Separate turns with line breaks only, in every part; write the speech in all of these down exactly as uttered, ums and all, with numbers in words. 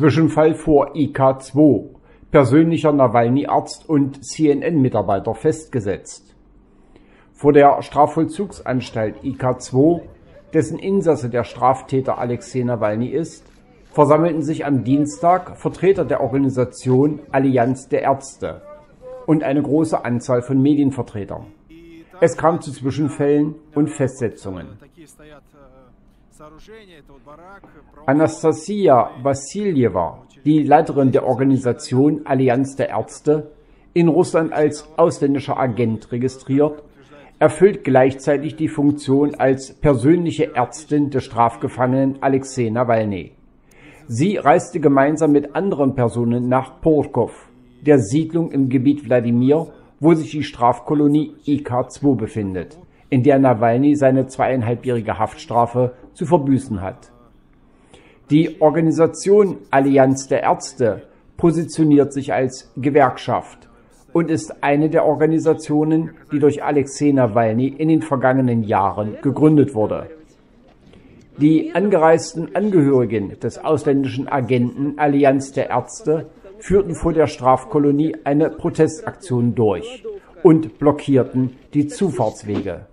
Zwischenfall vor I K zwei, persönlicher Nawalny-Arzt und C N N-Mitarbeiter festgesetzt. Vor der Strafvollzugsanstalt I K zwei, dessen Insasse der Straftäter Alexei Nawalny ist, versammelten sich am Dienstag Vertreter der Organisation Allianz der Ärzte und eine große Anzahl von Medienvertretern. Es kam zu Zwischenfällen und Festsetzungen. Anastasia Wassiljeva, die Leiterin der Organisation Allianz der Ärzte, in Russland als ausländischer Agent registriert, erfüllt gleichzeitig die Funktion als persönliche Ärztin des Strafgefangenen Alexei Nawalny. Sie reiste gemeinsam mit anderen Personen nach Portkow, der Siedlung im Gebiet Wladimir, wo sich die Strafkolonie I K zwei befindet, in der Nawalny seine zweieinhalbjährige Haftstrafe zu verbüßen hat. Die Organisation Allianz der Ärzte positioniert sich als Gewerkschaft und ist eine der Organisationen, die durch Alexei Nawalny in den vergangenen Jahren gegründet wurde. Die angereisten Angehörigen des ausländischen Agenten Allianz der Ärzte führten vor der Strafkolonie eine Protestaktion durch und blockierten die Zufahrtswege.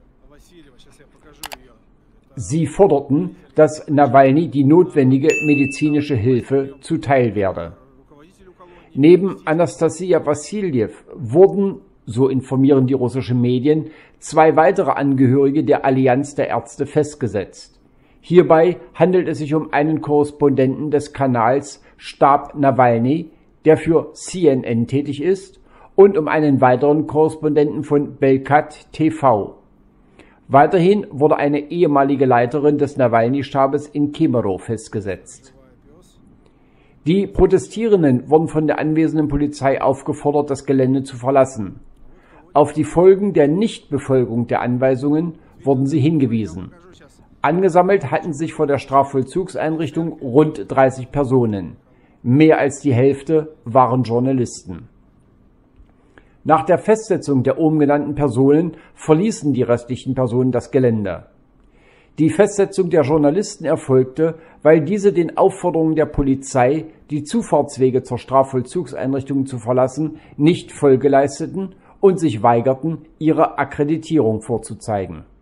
Sie forderten, dass Nawalny die notwendige medizinische Hilfe zuteil werde. Neben Anastasia Wassiljew wurden, so informieren die russischen Medien, zwei weitere Angehörige der Allianz der Ärzte festgesetzt. Hierbei handelt es sich um einen Korrespondenten des Kanals Stab Nawalny, der für C N N tätig ist, und um einen weiteren Korrespondenten von Belkat T V. Weiterhin wurde eine ehemalige Leiterin des Nawalny-Stabes in Kemerow festgesetzt. Die Protestierenden wurden von der anwesenden Polizei aufgefordert, das Gelände zu verlassen. Auf die Folgen der Nichtbefolgung der Anweisungen wurden sie hingewiesen. Angesammelt hatten sich vor der Strafvollzugseinrichtung rund dreißig Personen. Mehr als die Hälfte waren Journalisten. Nach der Festsetzung der oben genannten Personen verließen die restlichen Personen das Gelände. Die Festsetzung der Journalisten erfolgte, weil diese den Aufforderungen der Polizei, die Zufahrtswege zur Strafvollzugseinrichtung zu verlassen, nicht Folge leisteten und sich weigerten, ihre Akkreditierung vorzuzeigen.